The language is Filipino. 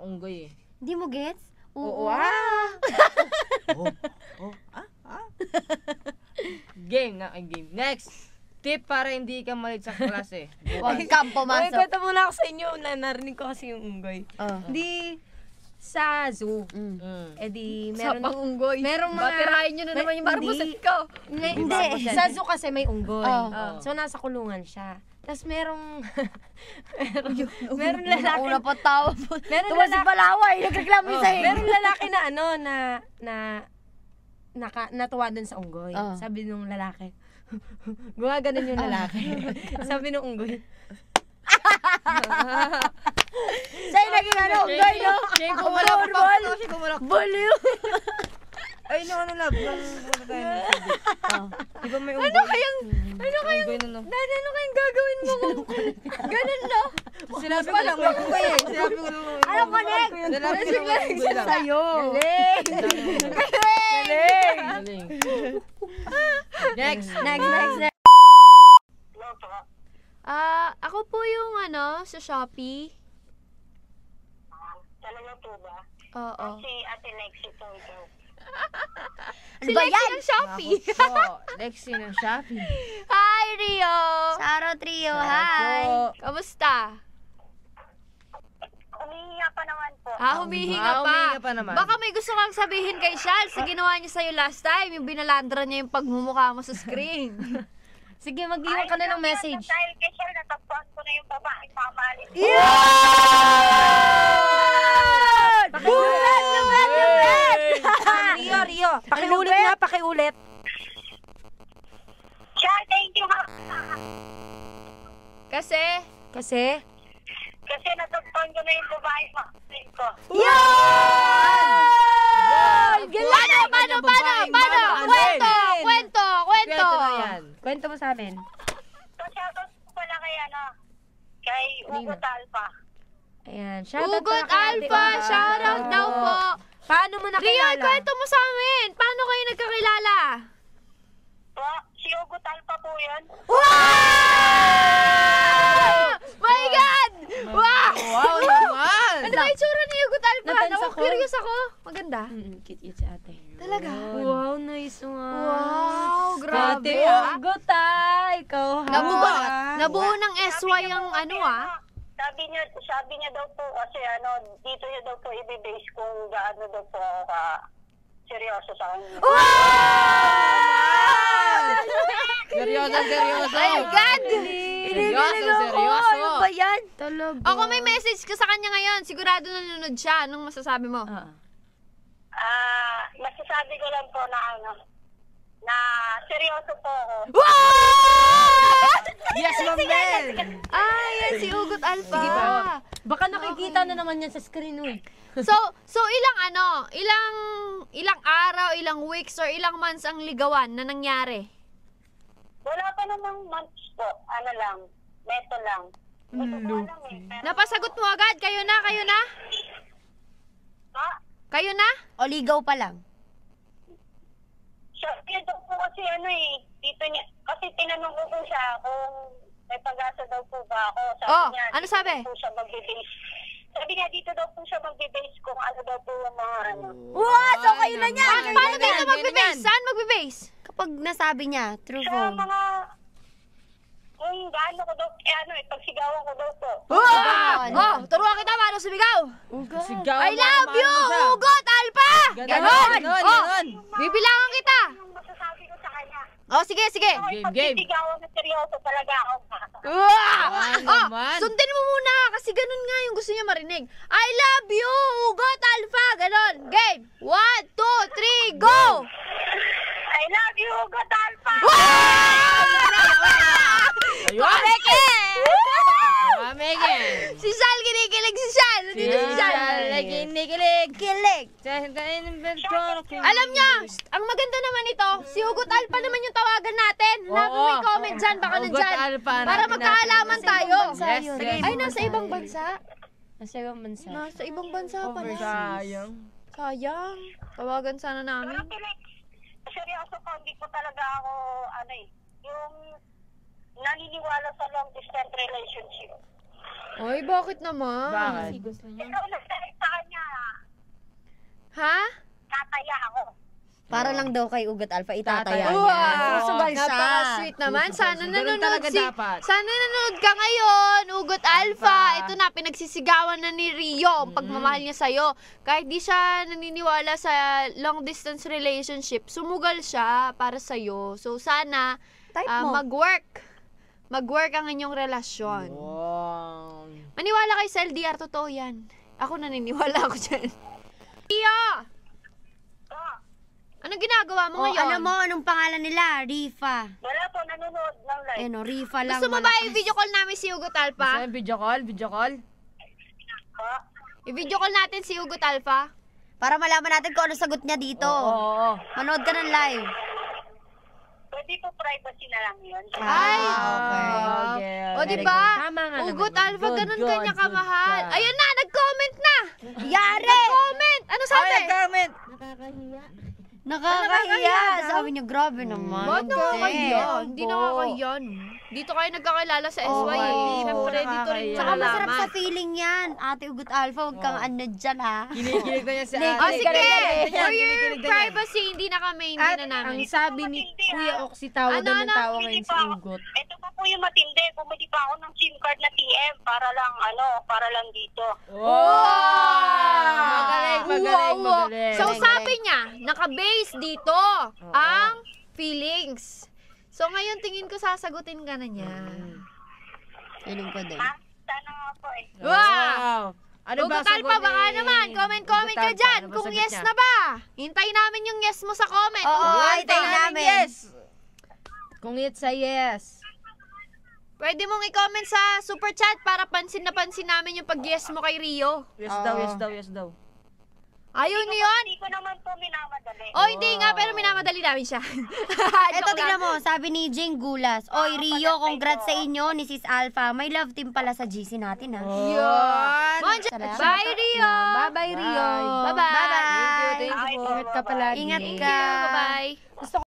unggoy eh. Hindi mo gets? Oo. Game na, game. Next. Tip para hindi ka malit sa klase. Huwag kang pumasok. Kwento muna ako sa inyo. Narinig ko kasi yung unggoy. Di sa zoo. Eh di meron unggoy. Merong mga tirahin nyo na naman yung barbuset ko. Hindi. Sa zoo kasi may unggoy. Oh. So nasa kulungan siya. Tapos merong lalaki. Una pa tao. Meron Tuwa si lalaki. Balaway. Nagreklamo yung sa'yo. Merong lalaki na natuwa dun sa unggoy. Sabi nung lalaki. Gumaganon yung lalaki. Sabi nung unggoy. Sa'yo naging unggoy, no? Siya kumalak. Baliw. Ay, no, ano lab? Di ba may unggoy? Ano kayang gagawin mo kung ganun, no? Sinabi ko lang, may unggoy eh. Sinabi ko lang. Ano connect? Sinabi ko lang, may unggoy lang. Sa'yo. Galing. Next. Ako po yung sa Shopee. Talaga po ba? Oo. Si Ate Lexi po ito. Si Lexi ng Shopee. Lexi ng Shopee. Hi, Rio! Saro Trio, hi. Kamusta? Humihinga pa naman po. Humihinga pa naman. Baka may gusto kang sabihin kay Shal sa ginawa niya sa'yo last time, yung binalandra niya yung pagmumukha mo sa screen. Sige, mag-iwan ka na ng message. Dahil kay Shell, natagpuan ko na yung babaeng mamahalin. Rio. Pakiulit. Shell, thank you ha. Kasi Kasi natagpuan ko na yung babaeng mamahalin ko. Paano? Kwento! Kwento na yan. Kwento mo sa amin. So, shoutout ko pala kay Ugo Talpa. Ayan. Ugot Alpha! Shoutout daw po! Paano mo Rio, nakilala? kwento mo sa amin! Paano kayo nagkakilala? Po, si Ugo Talpa po yun. My God! Wow! Wow naman! Ano ba yung tsura ni Ugot Alpha? Natansa ko. Curious ako. Maganda? Cute si ate. Talaga? Wow, nice nga. Wow, grabe Ate, ah. Ugotay! Ikaw ha? Nabuo ng SY ang Sabi niya daw po kasi dito niya daw po i-base kung gaano daw po seryoso sa kanya. Seryoso. My God! Seryoso. Ano ba yan? Talaga. Ako may message ka sa kanya ngayon. Sigurado nanonood siya. Anong masasabi mo? Masasabi ko lang po na seryoso po ako. Yes, Mamel! Yan si Ugot Alpha. Sige ba? Baka nakikita na naman yan sa screen, uy. So ilang araw, ilang weeks, or ilang months ang ligawan na nangyari? Wala pa namang months po. Neto lang. Hindi ko alam eh. Pero, Napasagot mo agad? Kayo na? Kayo na? O ligaw pa lang? siya daw po kasi dito niya, kasi tinanong ko po siya kung may pag-asa daw po ba ako. Sabi niya, ano sabi? dito po siya magbe-base. Sabi niya, dito daw po siya magbe-base kung ano daw po yung mga Wow! So kayo na niya! Paano dito magbe-base? Saan magbe-base? Kapag nasabi niya, true sa phone. mga, kung gaano ko daw, pagsigawan ko daw po. Turuan kita paano sumigaw. Sigaw I mo love naman you, siya. Ugot Alpha! Ganon! Bibilangan kita. Yung masasabi ko sa kanya. Sige. So, Game. pagsigawan na seryoso talaga ako. naman. Sundin mo muna kasi ganun nga yung gusto niya marinig. I love you, Ugot Alpha. Ganon. Game. 1, 2, 3, go! I love you, Ugot Alpha! Mameke! Si Sal, kinikilig si Sal. Nandito si Sal. Kinikilig! Kilig. Alam niya, ang maganda naman ito, si Ugot Alpha naman yung tawagan natin. Hanapin mo yung comment dyan, baka Ugot nandyan. Alpha, Para hanapin magkaalaman natin. tayo. Yes, sige. Ay, nasa ibang bansa? Nasa ibang bansa. Nasa ibang bansa pala. Sayang. Sayang. Tawagan sana namin. Pero Felix, seryoso ko, hindi ko talaga ako, yung naniniwala sa long distance relationship. Ay, bakit naman? Bakit? Ikaw nagsalit sa akin Ha? Tataya ako. Para lang daw kay Ugot Alpha, itataya Tataya. niya. Wow. Susugal siya. Napaka-sweet naman. Sana Ganun nanonood talaga dapat. Sana nanonood ka ngayon, Ugot Alpha. Ito na, pinagsisigawan na ni Rio ang pagmamahal niya sa'yo. Kahit di siya naniniwala sa long distance relationship, sumugal siya para sa'yo. So sana Type mo. mag-work ang inyong relasyon. Wow. Maniwala kay sa LDR, totoo yan. Ako naniniwala ako dyan. Rio! Anong ginagawa mo Oh, ngayon? alam mo, anong pangalan nila? Rifa. Wala po, nanonood ng live. Eh no, Rifa lang. Gusto mo ba malakas. i-video call namin si Ugot Alpha? Saan video call? Video call? Po. I-video call natin si Ugot Alpha? Para malaman natin kung ano sagot niya dito. Oo. Manood ka ng live. Pwede po privacy na lang yun. Ay! Okay. O, di ba? Tama nga naman. Ugot Alpha, Good, ganun good, kanya good kamahal. ka. Ayan na, nag-comment na! Yari! Nag-comment! Ano sabi? Ay, comment! Nakakahiya. Sabi niyo, grabe naman. Ba't Hindi. nakakahiya? Hindi po. nakakahiyan. Dito kayo nagkakilala sa SY eh. Oo, Siyempre, dito rin nakakahiya. Tsaka masarap sa malalaman. feeling yan. Ate Ugot Alpha, huwag kang ano dyan ha. Kinikilig na niya si Hindi, ate. O sige, Kinikilig na for niya, your kinikilig na niya. privacy, hindi na kami, hindi At na namin. ang sabi ni Kuya Oxy, tawa Ano, daw ng ano? tawa ngayon si Ugot. Ito pa po yung matindi. Bumili pa ako ng SIM card na TM para lang dito. Magaling, magaling, Wow, wow. magaling. So sabi niya, naka-base dito ang feelings. So ngayon tingin ko sasagutin ka na niya. Feeling ko din. Ha? Sana nga po eh. Wow! Ano Ugot Alpha, baka naman, comment ka Ugot Alpha, dyan ano ba kung sagot yes niya? na ba. Hintayin namin yung yes mo sa comment. Oo, Ugot ay, Alpha. tayo namin. Yes! Kung it's a yes. Pwede mong i-comment sa super chat para pansin na pansin namin yung pag-yes mo kay Rio. Yes daw, yes daw, yes daw. Ayun yun. Hindi ko naman po minamadali. Oh, hindi nga, pero minamadali namin siya. Eto, tingnan mo, sabi ni Jing Gulas. Oy, Rio, congrats sa inyo ni Sis Alpha. May love team pala sa GC natin ha. Yun. Sarap. Bye, Rio. Bye-bye, Rio. Bye-bye. Bye-bye. Thank you po. Ingat ka palagi. Ingat Thank ka. you. Bye-bye.